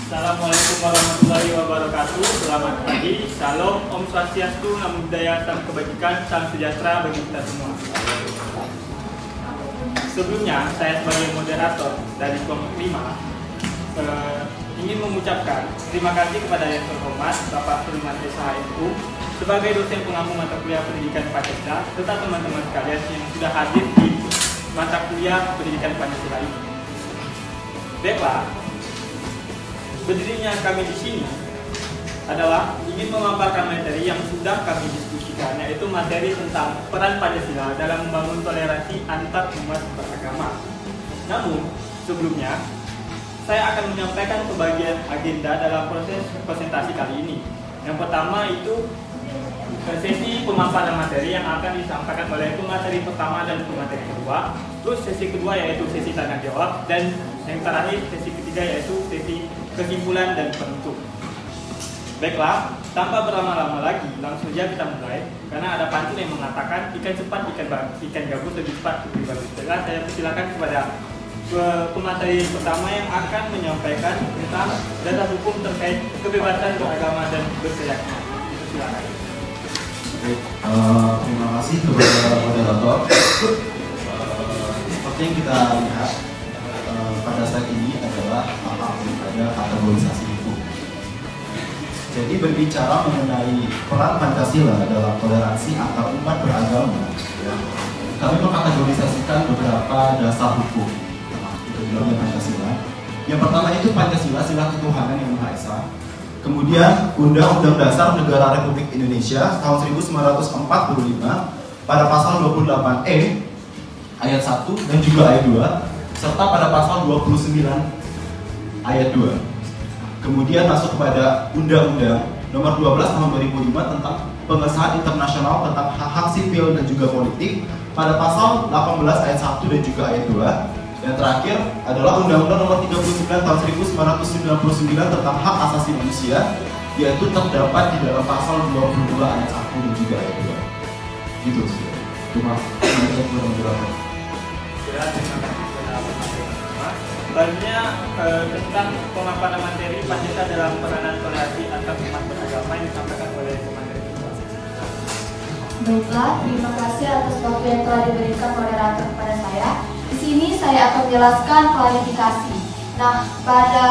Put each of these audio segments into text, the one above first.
Assalamualaikum warahmatullahi wabarakatuh. Selamat pagi, Salam, Om Swastiastu, Namo Buddhaya, Salam Kebajikan, Salam Sejahtera bagi kita semua. Sebelumnya, saya sebagai moderator dari kelompok 5 ingin mengucapkan terima kasih kepada yang terhormat Bapak Sudirman SHMU sebagai dosen pengampu mata kuliah pendidikan Pancasila serta teman-teman sekalian yang sudah hadir di mata kuliah pendidikan Pancasila ini. Baiklah, berdirinya kami di sini adalah ingin memaparkan materi yang sudah kami diskusikan, yaitu materi tentang peran Pancasila dalam membangun toleransi antar umat beragama. Namun, sebelumnya, saya akan menyampaikan pembagian agenda dalam proses presentasi kali ini. Yang pertama itu sesi pemaparan materi yang akan disampaikan oleh pemateri pertama dan pemateri kedua. Terus sesi kedua yaitu sesi tanya jawab, dan yang terakhir sesi ketiga yaitu sesi kesimpulan dan penutup. Baiklah, tanpa berlama-lama lagi, langsung saja kita mulai. Karena ada pantun yang mengatakan ikan cepat, ikan gabus lebih cepat lebih bagus. Baiklah, saya persilakan kepada pemateri pertama yang akan menyampaikan tentang dasar hukum terkait kebebasan beragama dan berkeyakinan. Silakan. Baik, terima kasih kepada moderator. Seperti yang kita lihat pada saat ini adalah ada kategorisasi hukum. Jadi berbicara mengenai peran Pancasila dalam toleransi antar umat beragama, ya, kami mengkategorisasikan beberapa dasar hukum dalamnya Pancasila. Yang pertama itu Pancasila, sila ketuhanan yang Maha Esa. Kemudian Undang-Undang Dasar Negara Republik Indonesia tahun 1945 pada pasal 28E ayat 1 dan juga ayat 2, serta pada pasal 29 ayat 2. Kemudian masuk kepada Undang-Undang Nomor 12 Tahun 2005 tentang pengesahan internasional tentang hak-hak sipil dan juga politik pada pasal 18 ayat 1 dan juga ayat 2. Yang terakhir adalah Undang-Undang Nomor 39 Tahun 1999 tentang hak asasi manusia, yaitu terdapat di dalam pasal 22 ayat 1 dan juga ayat 2. Gitu sih. Terima kasih. Selanjutnya tentang pemaparan materi Pancasila dalam peranan toleransi antar umat beragama yang disampaikan oleh pemateri kedua. Baiklah, terima kasih atas waktu yang telah diberikan moderator kepada saya. Di sini saya akan menjelaskan klarifikasi. Nah, pada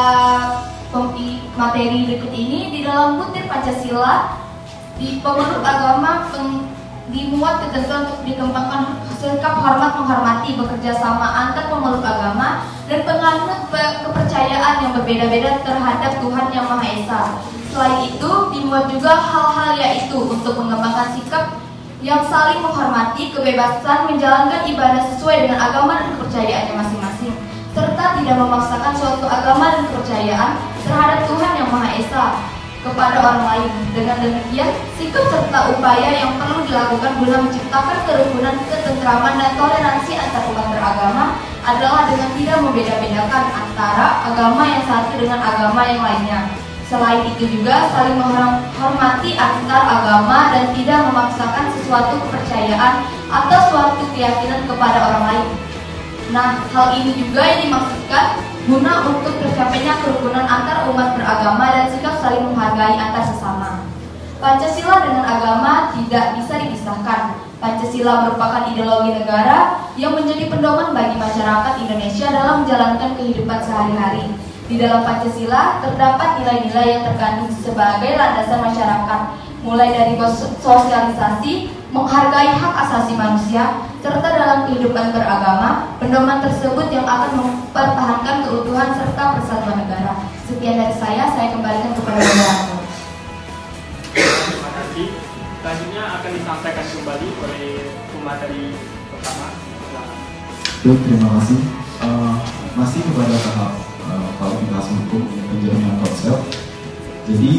materi berikut ini di dalam butir Pancasila di pemeluk agama dimuat ketentuan untuk dikembangkan sikap hormat menghormati, bekerja sama antar pemeluk agama dan penganut kepercayaan yang berbeda-beda terhadap Tuhan Yang Maha Esa. Selain itu, dimuat juga hal-hal yaitu untuk mengembangkan sikap yang saling menghormati, kebebasan menjalankan ibadah sesuai dengan agama dan kepercayaannya masing-masing, serta tidak memaksakan suatu agama dan kepercayaan terhadap Tuhan Yang Maha Esa kepada orang lain. Dengan demikian, sikap serta upaya yang perlu dilakukan guna menciptakan kerukunan, ketentraman, dan toleransi antar umat beragama adalah dengan tidak membeda-bedakan antara agama yang satu dengan agama yang lainnya. Selain itu juga saling menghormati antar agama dan tidak memaksakan sesuatu kepercayaan atau suatu keyakinan kepada orang lain. Nah, hal ini juga yang dimaksudkan guna untuk tercapainya kerukunan antar umat beragama dan sikap saling menghargai antar sesama. Pancasila dengan agama tidak bisa dipisahkan. Pancasila merupakan ideologi negara yang menjadi pedoman bagi masyarakat Indonesia dalam menjalankan kehidupan sehari-hari. Di dalam Pancasila terdapat nilai-nilai yang terkandung sebagai landasan masyarakat, mulai dari sosialisasi, menghargai hak asasi manusia, serta dalam kehidupan beragama, pedoman tersebut yang akan mempertahankan keutuhan serta persatuan negara. Sekian dari saya kembalikan kepada moderator. Terima kasih. Selanjutnya akan disampaikan kembali oleh pemateri pertama. Terima kasih. Masih kepada tahap kualifikasi hukum penjaminan konsep. Jadi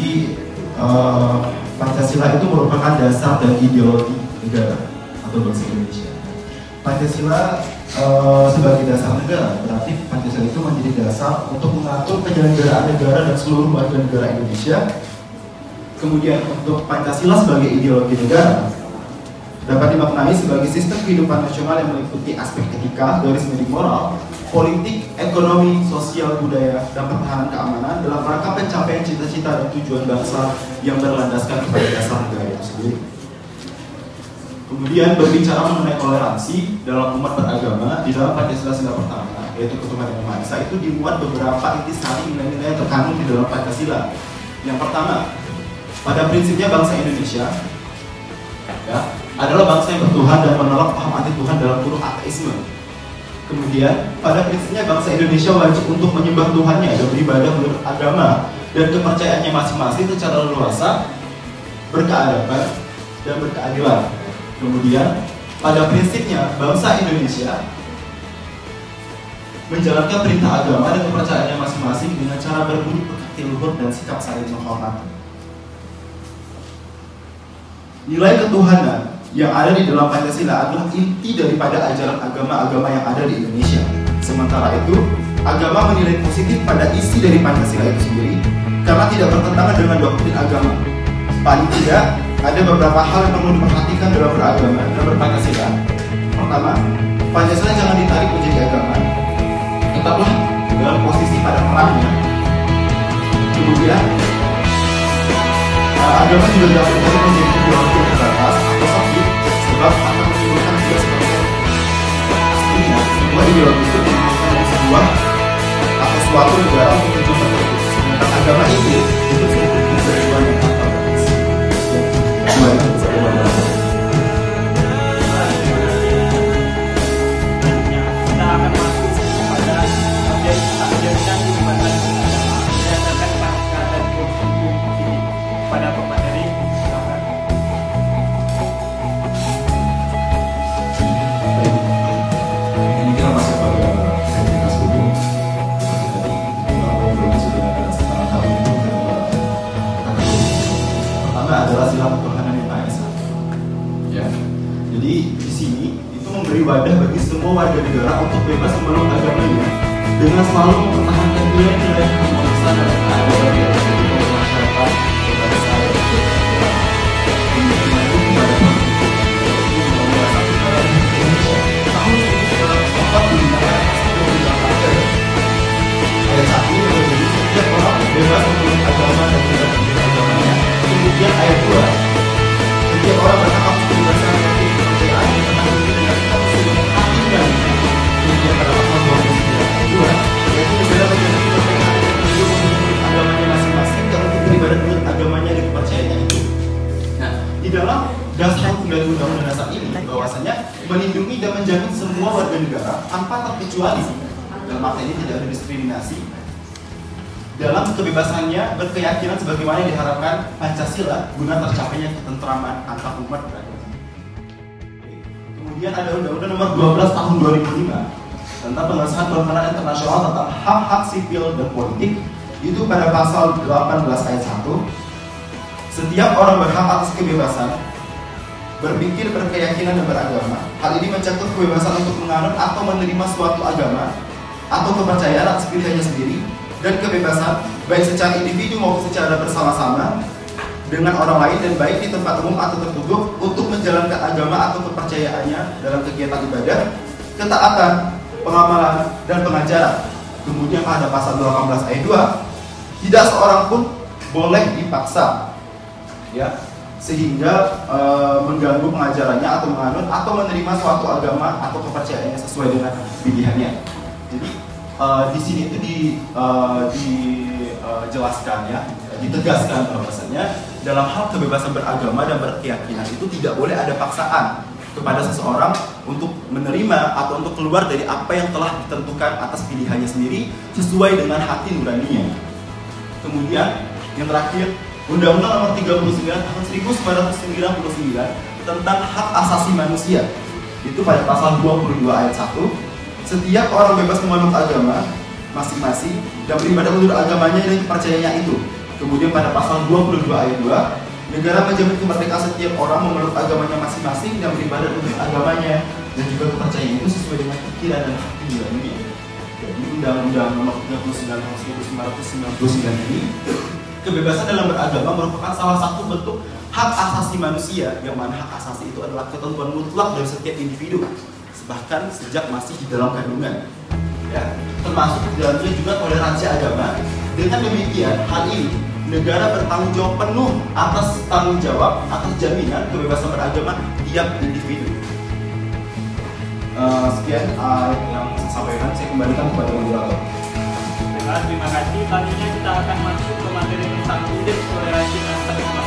Pancasila itu merupakan dasar dan ideologi negara atau bangsa Indonesia. Pancasila sebagai dasar negara, berarti Pancasila itu menjadi dasar untuk mengatur penyelenggaraan negara dan seluruh warga negara Indonesia. Kemudian untuk Pancasila sebagai ideologi negara dapat dimaknai sebagai sistem kehidupan nasional yang meliputi aspek etika, garis miring moral, politik, ekonomi, sosial, budaya, dan pertahanan keamanan dalam rangka pencapaian cita-cita dan tujuan bangsa yang berlandaskan kepada dasar negara itu sendiri. Kemudian berbicara mengenai toleransi dalam umat beragama di dalam Pancasila sila pertama, yaitu ketuhanan yang Maha Esa, itu dimuat beberapa intisari nilai-nilai yang terkandung di dalam Pancasila. Yang pertama, pada prinsipnya bangsa Indonesia ya, adalah bangsa yang bertuhan dan menolak paham anti Tuhan dalam kurung ateisme. Kemudian, pada prinsipnya bangsa Indonesia wajib untuk menyembah Tuhannya dan beribadah menurut agama dan kepercayaannya masing-masing secara leluasa, berkeadaban, dan berkeadilan. Kemudian, pada prinsipnya bangsa Indonesia menjalankan perintah agama dan kepercayaannya masing-masing dengan cara berbudi pekerti luhur dan sikap saling menghormati. Nilai ketuhanan yang ada di dalam Pancasila adalah inti daripada ajaran agama-agama yang ada di Indonesia. Sementara itu, agama menilai positif pada isi dari Pancasila itu sendiri karena tidak bertentangan dengan doktrin agama. Paling tidak, ada beberapa hal yang perlu diperhatikan dalam beragama dan berpancasila. Pertama, Pancasila jangan ditarik menjadi agama, tetaplah dalam posisi pada perangnya. Kemudian, agama juga dapat ditarik menjadi ideologi yang terbatas atau sakit, sebab akan menimbulkan juga seperti aslinya sebuah ideologi itu menimbulkan sebuah atau suatu negara untuk tujuan tertentu. Sedangkan agama itu sedikit keseruan yang tak terbatas. Dua itu sebuah kita akan masuk kepada ajaran kehidupan agama berdasarkan pasca dan hukum ini pada pemateri. Silakan. Ini kita masuk pada aktivitas hukum. Jadi sudah ada setengah tahun itu pertama adalah sila ketuhanan yang Maha Esa. Ya. Jadi di sini itu memberi wadah bagi semua warga negara untuk bebas memeluk agamanya dengan selalu mempertahankan nilai-nilai kemanusiaan dan keadilan yang ada di dalam masyarakat berbangsa dan bernegara. Kemudian itu kepada tahun 1945 ayat 1 menjadi setiap orang bebas memeluk agama dan bebas memilih agamanya. Kemudian ayat 2, setiap orang berhak atas kebebasan memilih kepercayaan yang tentang diri dengan keseluruhan hatinya. Kemudian pada pasal 29 ayat 2, yaitu negara memiliki kemerdekaan dan penduduk menurut agamanya masing-masing dan untuk beribadah menurut agamanya dan kepercayaannya itu. Nah, di dalam dasar undang-undang dasar ini bahwasanya melindungi dan menjamin semua warga negara tanpa terkecuali. Dalam arti ini tidak ada diskriminasi dalam kebebasannya berkeyakinan sebagaimana yang diharapkan Pancasila guna tercapainya ketentraman antar umat beragama. Kemudian ada Undang-Undang Nomor 12 Tahun 2005 tentang pengesahan peraturan internasional tentang hak-hak sipil dan politik. Itu pada pasal 18 ayat 1, setiap orang berhak atas kebebasan berpikir, berkeyakinan dan beragama. Hal ini mencakup kebebasan untuk menganut atau menerima suatu agama atau kepercayaan atas pilihannya sendiri, dan kebebasan baik secara individu maupun secara bersama-sama dengan orang lain dan baik di tempat umum atau tertutup untuk menjalankan agama atau kepercayaannya dalam kegiatan ibadah, ketaatan, pengamalan, dan pengajaran. Kemudian pada pasal 18 ayat 2, tidak seorang pun boleh dipaksa ya sehingga mengganggu pengajarannya atau menganut atau menerima suatu agama atau kepercayaannya sesuai dengan pilihannya. Jadi di sini itu dijelaskan ya, ditegaskan bahwasanya dalam hal kebebasan beragama dan berkeyakinan itu tidak boleh ada paksaan kepada seseorang untuk menerima atau untuk keluar dari apa yang telah ditentukan atas pilihannya sendiri sesuai dengan hati nuraninya. Kemudian yang terakhir, Undang-Undang Nomor 39 Tahun 1999 tentang hak asasi manusia. Itu pada pasal 22 ayat 1. Setiap orang bebas memeluk agama masing-masing dan beribadah menurut agamanya dan kepercayaannya itu. Kemudian pada pasal 22 ayat 2, negara menjamin kemerdekaan setiap orang memeluk agamanya masing-masing dan beribadah menurut agamanya dan juga kepercayaannya itu sesuai dengan pikiran dan hati nuraninya. Jadi Undang-Undang Nomor 39 Tahun 1999 ini, kebebasan dalam beragama merupakan salah satu bentuk hak asasi manusia, yang mana hak asasi itu adalah ketentuan mutlak dari setiap individu, bahkan sejak masih di dalam kandungan. ya, termasuk di dalamnya juga toleransi agama. Dengan demikian, hal ini negara bertanggung jawab penuh atas jaminan kebebasan beragama tiap individu. Sekian yang saya sampaikan, saya kembalikan kepada moderator. Terima kasih. Tadinya kita akan masuk ke materi tentang indeks toleransi antar umat.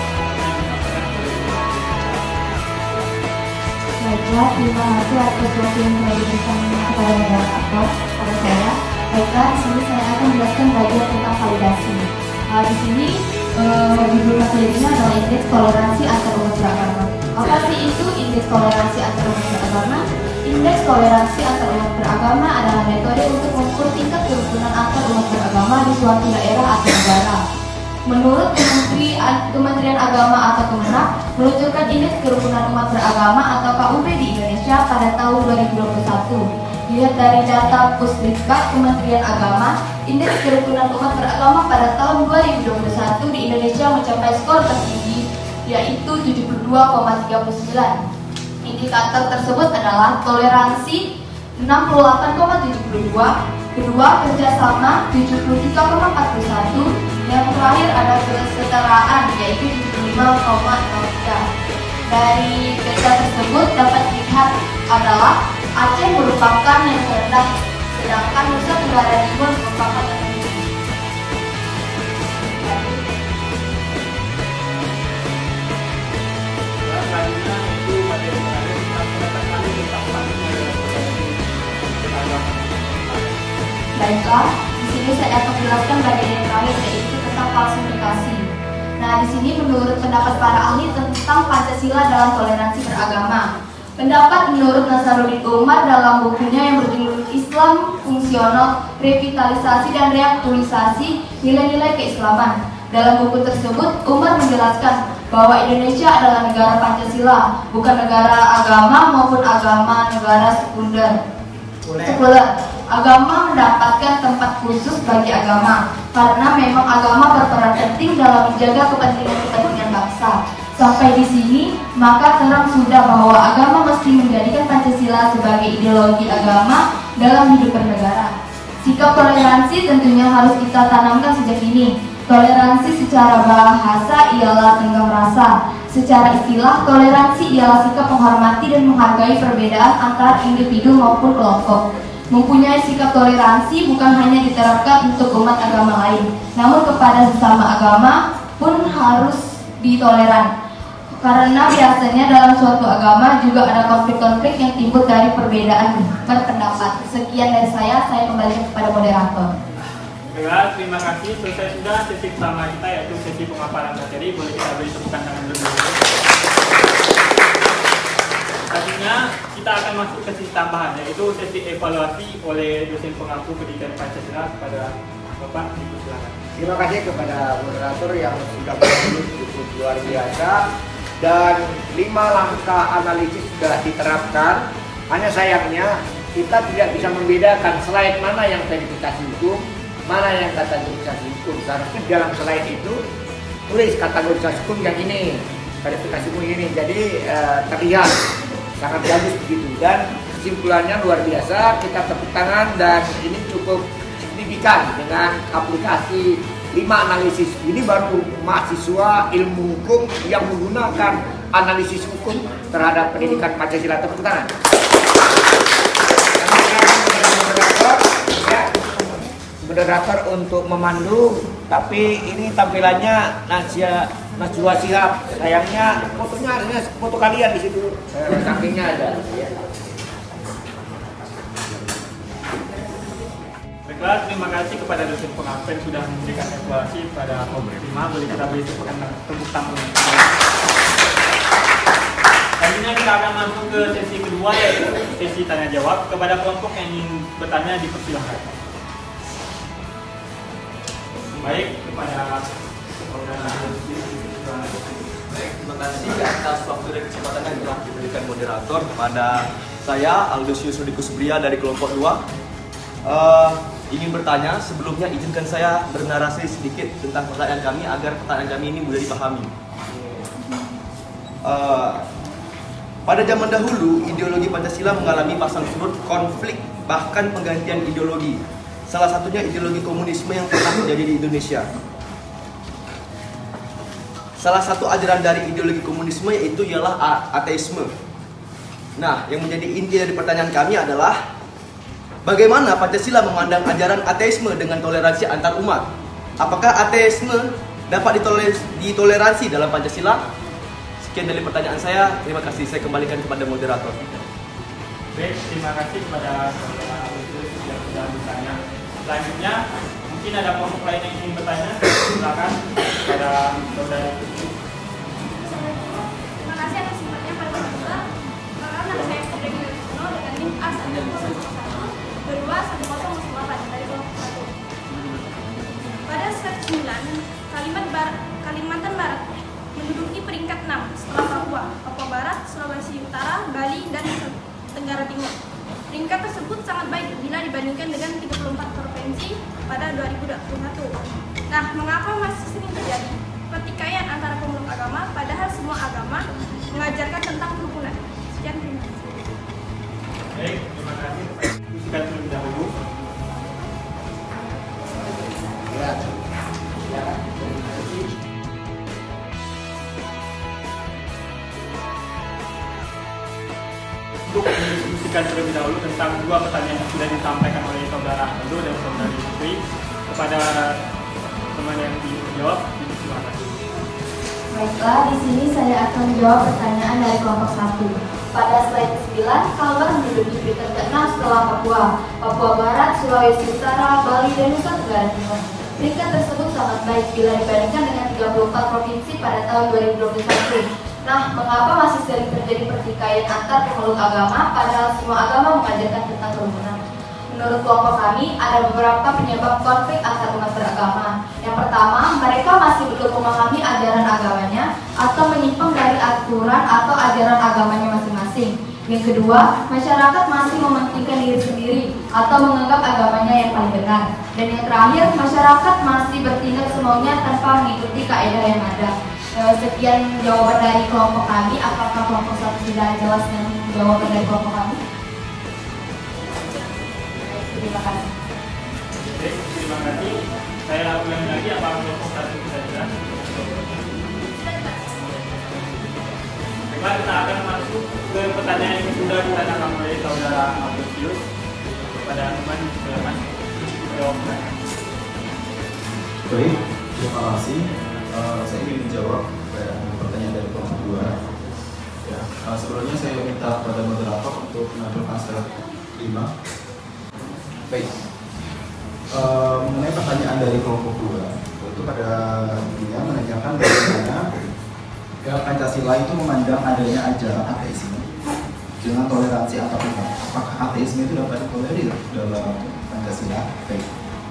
Baiklah, terima kasih atas waktu yang telah diberikan kepada moderator pada saya. Baiklah, di sini saya akan menjelaskan bagian tentang validasi. Di sini judul materinya adalah indeks toleransi antar umat beragama. Apa sih itu indeks toleransi antar umat beragama? Indeks toleransi antar umat beragama adalah metode untuk mengukur tingkat kerukunan antar umat beragama di suatu daerah atau negara. Menurut Kementerian Agama atau Kemenak, meluncurkan Indeks Kerukunan Umat Beragama atau KUB di Indonesia pada tahun 2021. Dilihat dari data Pusdikbud Kementerian Agama, Indeks Kerukunan Umat Beragama pada tahun 2021 di Indonesia mencapai skor tertinggi, yaitu 72,39. Indikator tersebut adalah toleransi 68,72, kedua kerjasama 73,41, yang terakhir ada kesetaraan yaitu 75,03. Dari data tersebut dapat dilihat adalah Aceh merupakan yang terendah, sedangkan Nusa Tenggara Timur merupakan yang tertinggi. Selanjutnya itu materi mengenai tentang pendataan tentang panduan Baiklah, di sini saya akan menjelaskan bagian yang terakhir yaitu tentang falsifikasi. Nah, di sini menurut pendapat para ahli tentang Pancasila dalam toleransi beragama. Pendapat menurut Nasaruddin Umar dalam bukunya yang berjudul Islam Fungsional, Revitalisasi dan Reaktualisasi Nilai-Nilai Keislaman. Dalam buku tersebut, Umar menjelaskan bahwa Indonesia adalah negara Pancasila, bukan negara agama maupun agama negara sekuler. Agama mendapatkan tempat khusus bagi agama, karena memang agama berperan penting dalam menjaga kepentingan bangsa. Sampai di sini, maka terang sudah bahwa agama mesti menjadikan Pancasila sebagai ideologi agama dalam hidup bernegara. Sikap toleransi tentunya harus kita tanamkan sejak dini. Toleransi secara bahasa ialah tenggang rasa. Secara istilah, toleransi ialah sikap menghormati dan menghargai perbedaan antar individu maupun kelompok. Mempunyai sikap toleransi bukan hanya diterapkan untuk umat agama lain, namun kepada sesama agama pun harus ditoleran. Karena biasanya dalam suatu agama juga ada konflik-konflik yang timbul dari perbedaan berpendapat. Sekian dari saya kembali kepada moderator. Baiklah, terima kasih. Selesai sudah sesi pertama kita, yaitu sesi pemaparan materi. Boleh kita beri tepukan tangan dulu. Selanjutnya kita akan masuk ke sesi tambahan, yaitu sesi evaluasi oleh dosen pengampu pendidikan Pancasila kepada Bapak. Silakan. Terima kasih kepada moderator yang sudah cukup luar biasa, dan 5 langkah analisis sudah diterapkan. Hanya sayangnya kita tidak bisa membedakan slide mana yang verifikasi hukum, mana yang kategorisasi hukum. Seharusnya dalam slide itu tulis kategorisasi hukum yang ini, verifikasi hukum ini, jadi terlihat sangat bagus begitu. Dan kesimpulannya luar biasa, kita tepuk tangan, dan ini cukup signifikan dengan aplikasi 5 analisis. Ini baru mahasiswa ilmu hukum yang menggunakan analisis hukum terhadap pendidikan Pancasila. Tepuk tangan. Moderator untuk memandu, tapi ini tampilannya Najwa Shihab. Sayangnya fotonya harusnya foto kalian di situ, sampingnya ada. Baiklah, terima kasih kepada dosen pengampu yang sudah memberikan evaluasi pada kelompok 5. Boleh kita beri tepuk tangan. Selanjutnya kita akan masuk ke sesi kedua, yaitu sesi tanya jawab. Kepada kelompok yang ingin bertanya, dipersilahkan. Baik, kepada Baik, terima kasih atas waktu dan kesempatan yang telah diberikan moderator kepada saya, Aldosius Rudikus Bria dari kelompok 2. Ingin bertanya, sebelumnya izinkan saya bernarasi sedikit tentang pertanyaan kami agar pertanyaan kami ini mudah dipahami. Pada zaman dahulu, ideologi Pancasila mengalami pasang surut konflik bahkan penggantian ideologi. Salah satunya ideologi komunisme yang pernah terjadi di Indonesia. Salah satu ajaran dari ideologi komunisme yaitu ialah ateisme. Nah, yang menjadi inti dari pertanyaan kami adalah bagaimana Pancasila memandang ajaran ateisme dengan toleransi antar umat? Apakah ateisme dapat ditoleransi dalam Pancasila? Sekian dari pertanyaan saya. Terima kasih. Saya kembalikan kepada moderator. Baik, terima kasih kepada saudara Agustus yang sudah bertanya. Selanjutnya, mungkin ada kelompok lain yang ingin bertanya. Silakan kepada saudara Agustus. Terima kasih atas sifatnya pada Pancasila. Perkenalkan nama saya Fitri Wiyono dengan NIM A1101 dari kelompok 1. Pada slide 9, Kalimantan Barat menduduki peringkat 6 setelah Papua Barat, Sulawesi Utara, Bali, dan Tenggara Timur. Peringkat tersebut sangat baik bila dibandingkan dengan 34 provinsi pada 2021. Nah, mengapa masih sering terjadi pertikaian antara pemeluk agama padahal semua agama mengajarkan tentang kerukunan? Sekian, terima kasih. Baik, terima kasih. Diskusikan terlebih dahulu. Ya. Untuk mendiskusikan terlebih dahulu tentang dua pertanyaan yang sudah disampaikan oleh saudara Aldo dan saudari Putri kepada teman yang dijawab, silakan. Baiklah, di sini saya akan menjawab pertanyaan dari kelompok 1. Pada slide 9, Kalbar menduduki peringkat ke-6 setelah Papua Barat, Sulawesi Utara, Bali, dan Nusa Tenggara Timur. Peringkat tersebut sangat baik bila dibandingkan dengan 34 provinsi pada tahun 2021. Nah, mengapa masih sering terjadi pertikaian antar pemeluk agama padahal semua agama mengajarkan tentang kerukunan? Menurut kelompok kami, ada beberapa penyebab konflik antar umat beragama. Yang pertama, mereka masih belum memahami ajaran agamanya atau menyimpang dari aturan atau ajaran agamanya masing-masing. Yang kedua, masyarakat masih mementingkan diri sendiri atau menganggap agamanya yang paling benar. Dan yang terakhir, masyarakat masih bertindak semaunya tanpa mengikuti kaidah yang ada. Sekian jawaban dari kelompok kami. Apakah kelompok 1 sudah jelas dengan jawaban dari kelompok kami? Terima kasih. Baik, terima kasih. Saya ulangi lagi, apakah kelompok 1 sudah jelas? Baiklah, kita akan masuk ke pertanyaan yang sudah ditanyakan oleh saudara Agustus kepada teman. Silakan jawab. Baik, terima kasih. Saya ingin menjawab pertanyaan dari kelompok 2. Ya, sebelumnya saya minta kepada moderator untuk menampilkan slide 5. Baik, mengenai pertanyaan dari kelompok 2, itu pada intinya menanyakan bagaimana ya, Pancasila itu memandang adanya ajaran ateisme dengan toleransi antar umat. Apakah ateisme itu dapat ditolerir dalam Pancasila? Baik.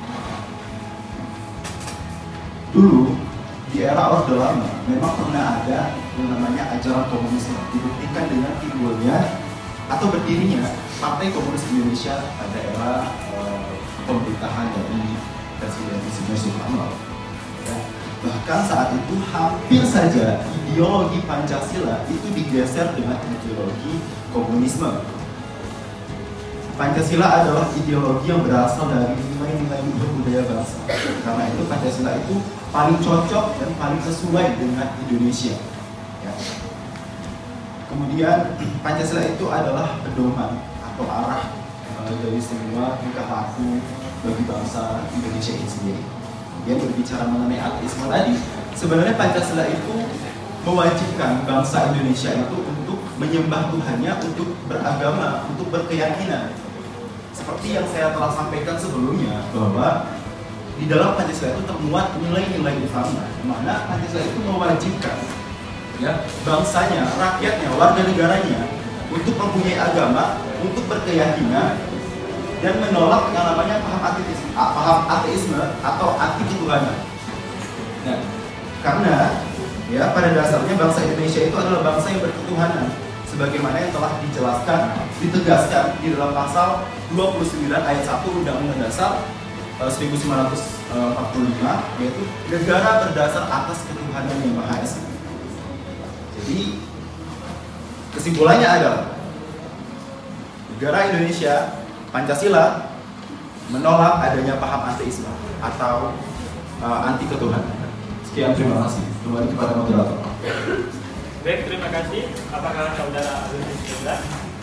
Dulu di era Orde Lama memang pernah ada yang namanya ajaran komunisme, dibuktikan dengan timbulnya atau berdirinya Partai Komunis Indonesia pada era pemerintahan dari Presiden Soekarno. Ya. Bahkan saat itu hampir saja ideologi Pancasila itu digeser dengan ideologi komunisme. Pancasila adalah ideologi yang berasal dari nilai-nilai luhur budaya bangsa. Karena itu Pancasila itu paling cocok dan paling sesuai dengan Indonesia. Ya. Kemudian Pancasila itu adalah pedoman atau arah dari semua tingkah laku bagi bangsa Indonesia ini sendiri. Kemudian berbicara mengenai ateisme tadi, sebenarnya Pancasila itu mewajibkan bangsa Indonesia itu untuk menyembah Tuhannya, untuk beragama, untuk berkeyakinan. Seperti yang saya telah sampaikan sebelumnya, bahwa di dalam Pancasila itu termuat nilai-nilai utama, di mana Pancasila itu mewajibkan ya, bangsanya, rakyatnya, warga negaranya untuk mempunyai agama, untuk berkeyakinan, dan menolak yang namanya paham ateisme atau anti ketuhanan. Nah, karena ya pada dasarnya bangsa Indonesia itu adalah bangsa yang berketuhanan, sebagaimana yang telah dijelaskan, ditegaskan di dalam pasal 29 ayat 1 Undang-Undang Dasar 1945, yaitu negara berdasar atas ketuhanan yang Maha Esa. Jadi kesimpulannya adalah negara Indonesia Pancasila menolak adanya paham ateisme atau anti ketuhanan. Sekian, terima kasih. Kembali kepada moderator. Baik, terima kasih. Apakah saudara Aludis sudah?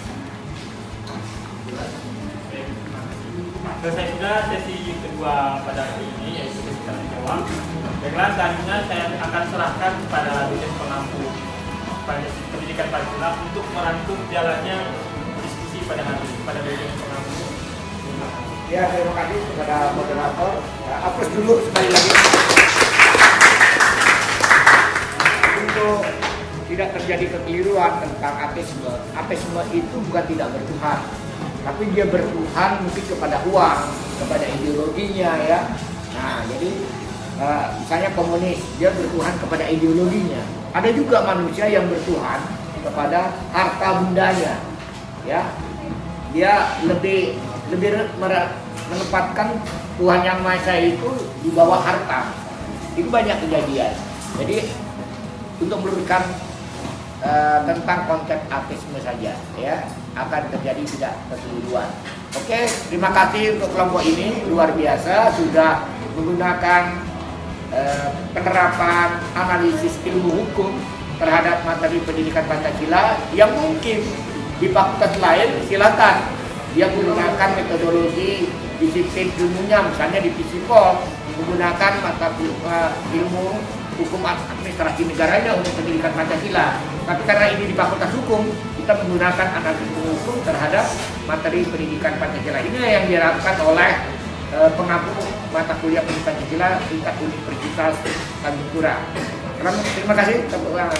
Selesai sudah sesi kedua pada hari ini, yaitu sesi tanya jawab. Baiklah, selanjutnya saya akan serahkan kepada dosen pengampu pendidikan Pancasila untuk merangkum jalannya diskusi pada hari ini, pada dosen pengampu. Ya, terima kasih kepada moderator. Aplaus dulu sekali lagi. Untuk tidak terjadi kekeliruan tentang ateisme. Ateisme itu bukan tidak bertuhan, tapi dia bertuhan mungkin kepada uang, kepada ideologinya ya. Nah, jadi misalnya komunis, dia bertuhan kepada ideologinya. Ada juga manusia yang bertuhan kepada harta bendanya, ya. Dia lebih menempatkan Tuhan Yang Maha Esa itu di bawah harta. Itu banyak kejadian. Jadi untuk meluruskan tentang konsep ateisme saja, ya, akan terjadi tidak kekeliruan. Oke, terima kasih untuk kelompok ini, luar biasa sudah menggunakan penerapan analisis ilmu hukum terhadap materi pendidikan Pancasila yang mungkin di fakultas lain silakan dia menggunakan metodologi disiplin ilmunya, misalnya di Fisipol menggunakan mata ilmu hukum administrasi negaranya untuk pendidikan Pancasila. Tapi karena ini di fakultas hukum, kita menggunakan analisis hukum terhadap materi pendidikan Pancasila. Ini yang diharapkan oleh pengampu mata kuliah pendidikan Pancasila tingkat Universitas Tanjung Pura. Terima kasih. Tepuk tangan.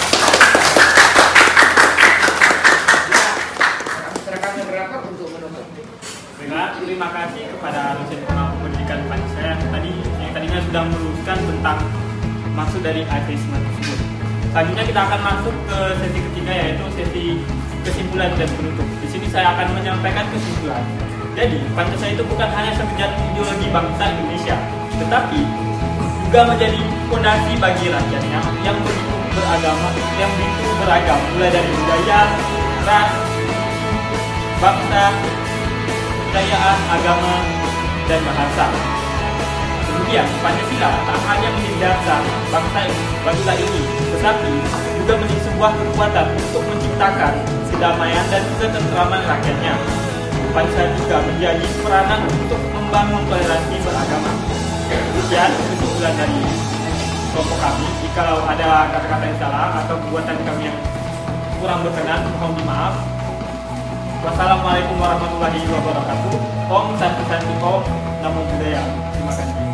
Kami serahkan moderator untuk menutup. Terima kasih kepada dosen pengampu pendidikan Pancasila yang tadinya sudah meluruskan tentang maksud dari ateisme tersebut. Selanjutnya kita akan masuk ke sesi ketiga, yaitu sesi kesimpulan dan penutup. Di sini saya akan menyampaikan kesimpulan. Jadi, Pancasila itu bukan hanya sekedar ideologi bangsa Indonesia, tetapi juga menjadi fondasi bagi rakyatnya yang begitu beragam, mulai dari budaya, ras, bangsa, kebudayaan, agama, dan bahasa. Kemudian, Pancasila tak hanya menjadi dasar bangsa ini, tetapi juga menjadi sebuah kekuatan untuk menciptakan kedamaian dan ketentraman rakyatnya. Pancasila juga menjadi peranan untuk membangun toleransi beragama. Sekian kesimpulan dari kelompok kami. Jikalau ada kata-kata yang salah atau perbuatan kami yang kurang berkenan, mohon dimaaf. Wassalamualaikum warahmatullahi wabarakatuh. Om Santi Santi Om Namo Buddhaya. Terima kasih.